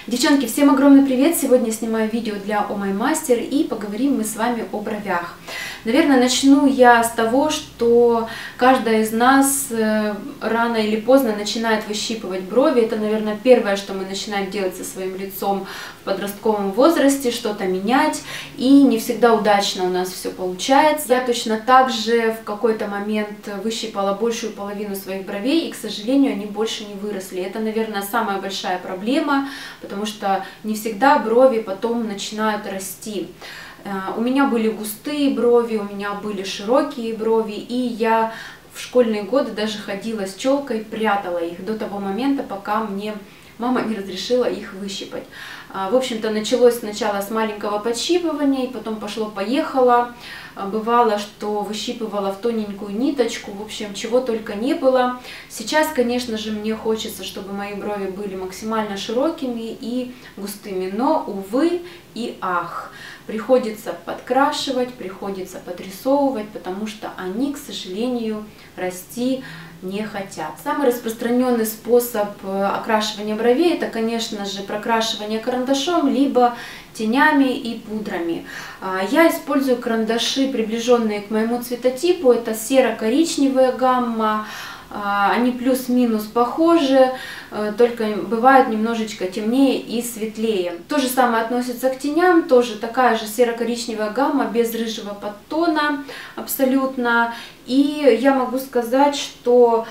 Девчонки, всем огромный привет! Сегодня я снимаю видео для Oh My Master и поговорим мы с вами о бровях. Наверное, начну я с того, что каждая из нас рано или поздно начинает выщипывать брови. Это, наверное, первое, что мы начинаем делать со своим лицом в подростковом возрасте, что-то менять. И не всегда удачно у нас все получается. Я точно так же в какой-то момент выщипала большую половину своих бровей, и, к сожалению, они больше не выросли. Это, наверное, самая большая проблема, потому что не всегда брови потом начинают расти. У меня были густые брови, у меня были широкие брови, и я в школьные годы даже ходила с челкой, прятала их до того момента, пока мне мама не разрешила их выщипать. В общем-то, началось сначала с маленького подщипывания, и потом пошло-поехало. Бывало, что выщипывала в тоненькую ниточку, в общем, чего только не было. Сейчас, конечно же, мне хочется, чтобы мои брови были максимально широкими и густыми, но, увы и ах, приходится подкрашивать, приходится подрисовывать, потому что они, к сожалению, расти не хотят. Самый распространенный способ окрашивания бровей — это, конечно же, прокрашивание карандашом, либо тенями и пудрами. Я использую карандаши, приближенные к моему цветотипу. Это серо-коричневая гамма. Они плюс-минус похожи, только бывают немножечко темнее и светлее. То же самое относится к теням, тоже такая же серо-коричневая гамма, без рыжего подтона абсолютно. И я могу сказать, что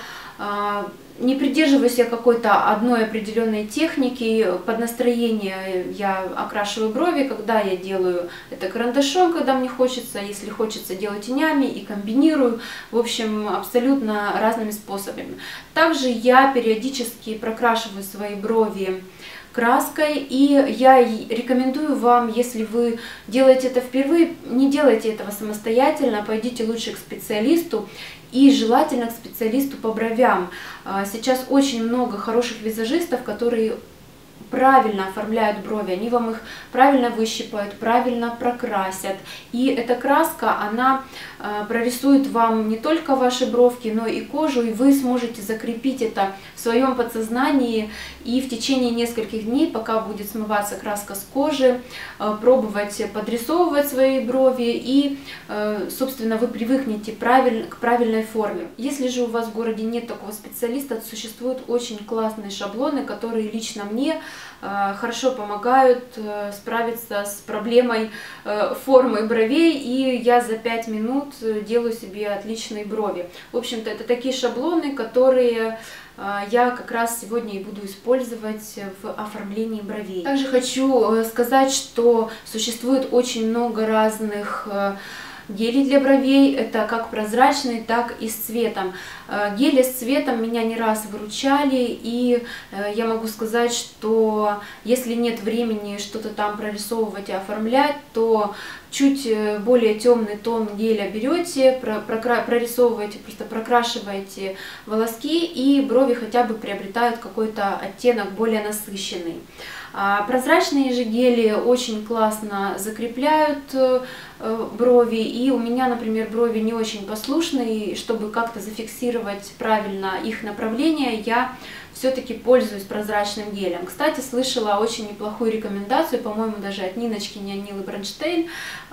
не придерживаюсь я какой-то одной определенной техники. Под настроение я окрашиваю брови, когда я делаю это карандашом, когда мне хочется, если хочется, делаю тенями и комбинирую. В общем, абсолютно разными способами. Также я периодически прокрашиваю свои брови краской, и я рекомендую вам, если вы делаете это впервые, не делайте этого самостоятельно, пойдите лучше к специалисту, и желательно к специалисту по бровям. Сейчас очень много хороших визажистов, которые правильно оформляют брови, они вам их правильно выщипают, правильно прокрасят. И эта краска, она прорисует вам не только ваши бровки, но и кожу, и вы сможете закрепить это в своем подсознании и в течение нескольких дней, пока будет смываться краска с кожи, пробовать подрисовывать свои брови, и, собственно, вы привыкнете к правильной форме. Если же у вас в городе нет такого специалиста, то существуют очень классные шаблоны, которые лично мне хорошо помогают справиться с проблемой формы бровей, и я за 5 минут делаю себе отличные брови. В общем-то, это такие шаблоны, которые я как раз сегодня и буду использовать в оформлении бровей. Также хочу сказать, что существует очень много разных гели для бровей, это как прозрачные, так и с цветом. Гели с цветом меня не раз выручали, и я могу сказать, что если нет времени что-то там прорисовывать и оформлять, то чуть более темный тон геля берете, прорисовываете, просто прокрашиваете волоски, и брови хотя бы приобретают какой-то оттенок более насыщенный. Прозрачные же гели очень классно закрепляют брови, и у меня, например, брови не очень послушные, и чтобы как-то зафиксировать правильно их направление, я все-таки пользуюсь прозрачным гелем. Кстати, слышала очень неплохую рекомендацию, по-моему, даже от Ниночки Нилы Бронштейн,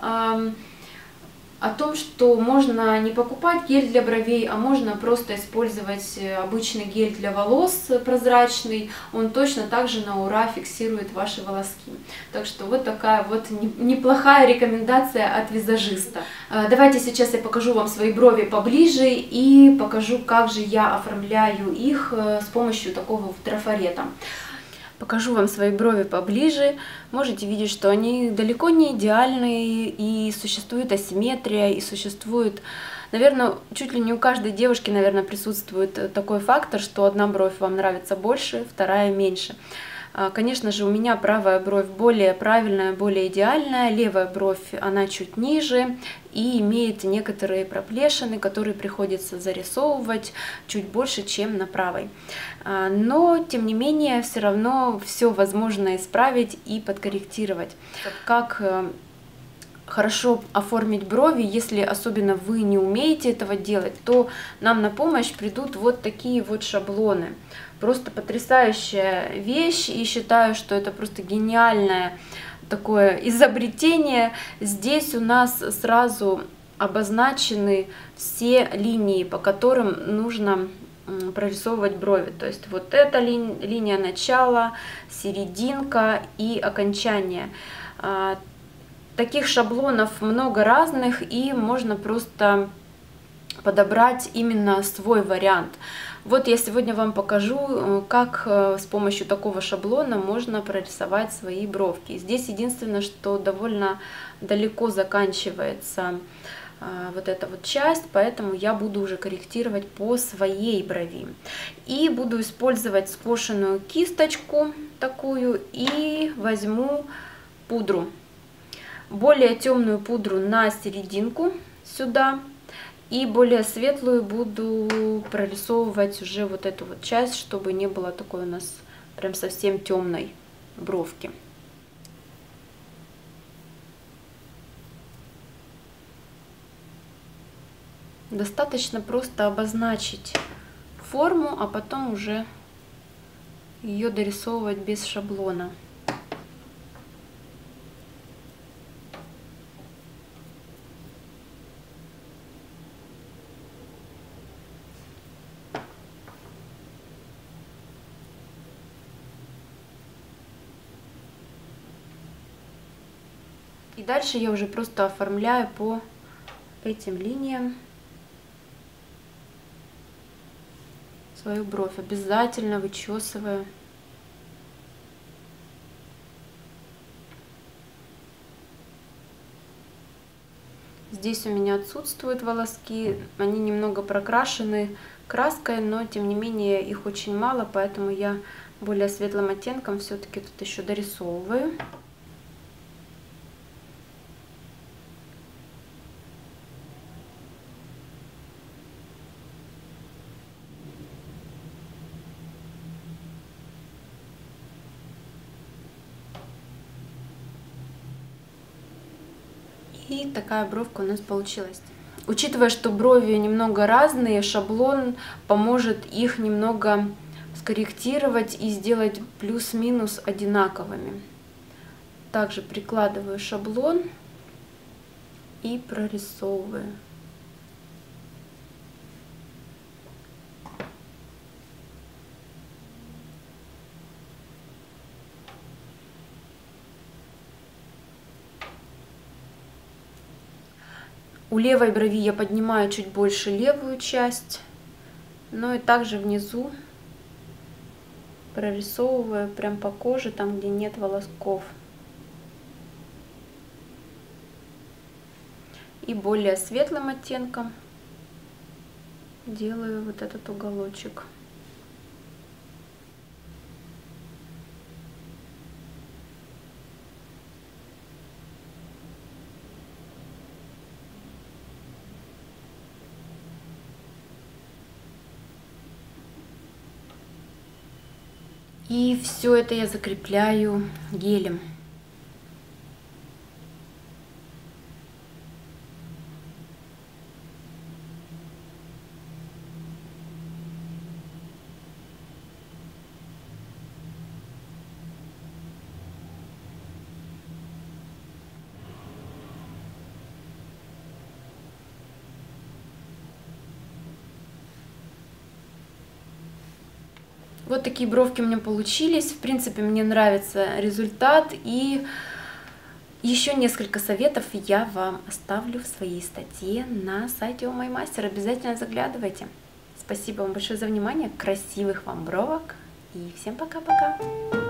о том, что можно не покупать гель для бровей, а можно просто использовать обычный гель для волос прозрачный. Он точно так же на ура фиксирует ваши волоски. Так что вот такая вот неплохая рекомендация от визажиста. Давайте сейчас я покажу вам свои брови поближе и покажу, как же я оформляю их с помощью такого трафарета. Покажу вам свои брови поближе. Можете видеть, что они далеко не идеальные, и существует асимметрия, и существует, наверное, чуть ли не у каждой девушки, наверное, присутствует такой фактор, что одна бровь вам нравится больше, вторая меньше. Конечно же, у меня правая бровь более правильная, более идеальная, левая бровь, она чуть ниже и имеет некоторые проплешины, которые приходится зарисовывать чуть больше, чем на правой. Но, тем не менее, все равно все возможно исправить и подкорректировать. Как хорошо оформить брови, если особенно вы не умеете этого делать, то нам на помощь придут вот такие вот шаблоны. Просто потрясающая вещь, и считаю, что это просто гениальное такое изобретение. Здесь у нас сразу обозначены все линии, по которым нужно прорисовывать брови. То есть вот эта линия начала, серединка и окончание. Таких шаблонов много разных, и можно просто подобрать именно свой вариант. Вот я сегодня вам покажу, как с помощью такого шаблона можно прорисовать свои бровки. Здесь единственное, что довольно далеко заканчивается вот эта вот часть, поэтому я буду уже корректировать по своей брови. И буду использовать скошенную кисточку такую и возьму пудру. Более темную пудру на серединку сюда. И более светлую буду прорисовывать уже вот эту вот часть, чтобы не было такой у нас прям совсем темной бровки. Достаточно просто обозначить форму, а потом уже ее дорисовывать без шаблона. И дальше я уже просто оформляю по этим линиям свою бровь, обязательно вычесываю. Здесь у меня отсутствуют волоски, они немного прокрашены краской, но тем не менее их очень мало, поэтому я более светлым оттенком все-таки тут еще дорисовываю. И такая бровка у нас получилась. Учитывая, что брови немного разные, шаблон поможет их немного скорректировать и сделать плюс-минус одинаковыми. Также прикладываю шаблон и прорисовываю. У левой брови я поднимаю чуть больше левую часть, но и также внизу прорисовываю прям по коже, там где нет волосков. И более светлым оттенком делаю вот этот уголочек. И все это я закрепляю гелем. Вот такие бровки у меня получились. В принципе, мне нравится результат. И еще несколько советов я вам оставлю в своей статье на сайте Oh My Master. Обязательно заглядывайте. Спасибо вам большое за внимание. Красивых вам бровок. И всем пока-пока.